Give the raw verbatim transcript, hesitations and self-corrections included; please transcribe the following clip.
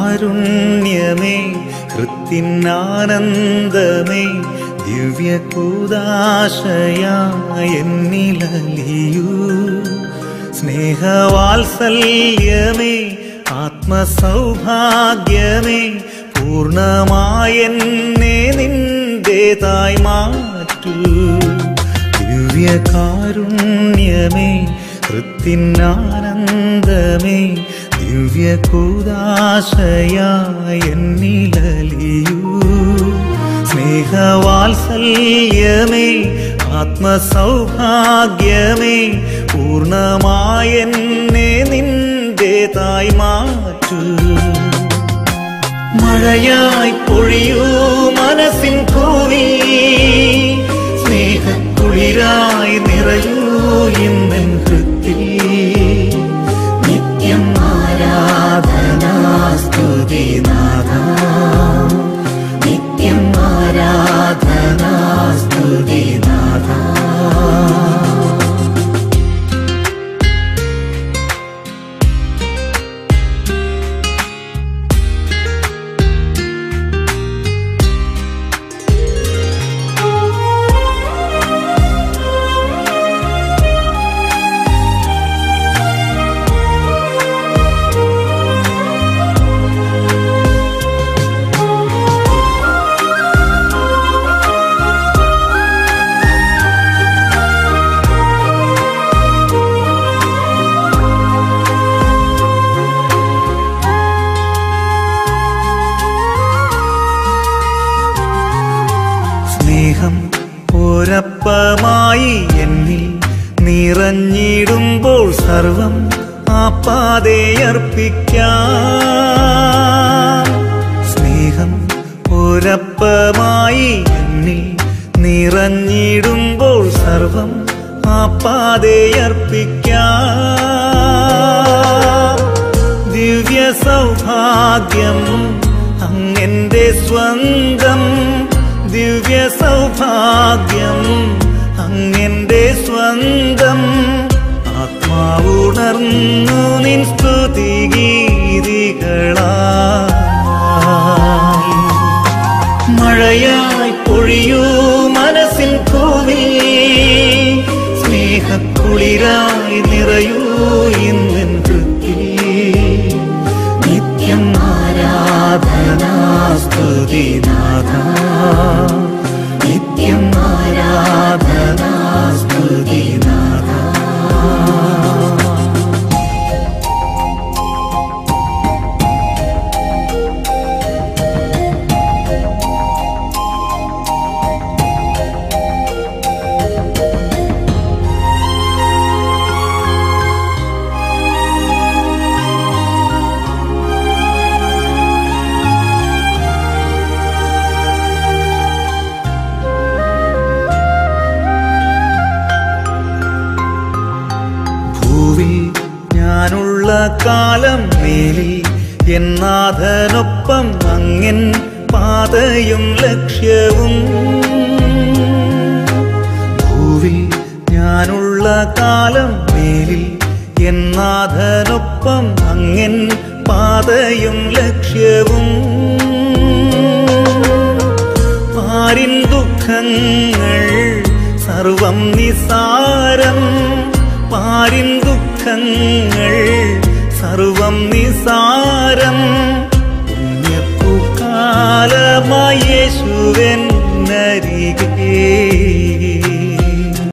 ദിവ്യകാരുണ്യമേ കൃത്തിനാനന്ദമേ ദിവ്യകൂദാശയായെന്നിലലിയൂ സ്നേഹവാത്സല്യമേ ആത്മസൗഭാഗ്യമേ പൂർണ്ണമായെന്നെ നിന്റേതായി മാറ്റൂ ദിവ്യകാരുണ്യമേ കൃത്തിനാനന്ദമേ ദിവ്യകൂദാശയായെന്നിലലിയൂ സ്നേഹവാത്സല്യമേ ആത്മസൗഭാഗ്യമേ പൂർണ്ണമായെന്നെ നിന്റേതായി മാറ്റൂ മഴയായി പൊഴിയൂ മനസ്സിൻ ഭൂമി സ്നേഹക്കുളിരായി നിറയൂ ഇന്നെൻ ഹൃത്തിൽ നിത്യം ആരാധനാ സ്തുതി നാഥാ നിത്യം ആരാധനാ സ്തുതി നാഥാ ഒരപ്പമായി എന്നിൽ നിറഞ്ഞിടുമ്പോൾ സർവം ആപ്പാതെയർപ്പിക്കാം സ്നേഹം ഒരപ്പമായി എന്നിൽ നിറഞ്ഞിടുമ്പോൾ സർവം ആപ്പാതെയർപ്പിക്കാം ദിവ്യ സൗഭാഗ്യം അങ്ങെന്റെ സ്വന്തം ദിവ്യ സൗഭാഗ്യം അങ്ങെന്റെ സ്വന്തം ആത്മാവുണർന്നു നിൻ സ്തുതിഗീതികളായി മഴയായി പൊഴിയൂ മനസ്സിൻ ഭൂമി സ്നേഹക്കുളിരായി നിറയൂ ഇന്നെൻ ഹൃത്തിൽ നിത്യം ആരാധനാ സ്തുതി നാഥാ നിത്യം ആരാധനാ സ്തുതി നാഥാ ഞാനുള്ള കാലം മേലിൽ എന്നാഥനൊപ്പം അങ്ങൻ പാതയും ലക്ഷ്യവും ഭൂവിൽ ഞാനുള്ള കാലം മേലിൽ എന്നാഥനൊപ്പം അങ്ങൻ പാതയും ലക്ഷ്യവും പാരിൻ ദുഃഖങ്ങൾ സർവം നിസാരം പാരിൻ ദുഃഖങ്ങൾ സർവം നിസാരം പുണ്യപ്പൂക്കാലമായി യേശുവെന്നരികെ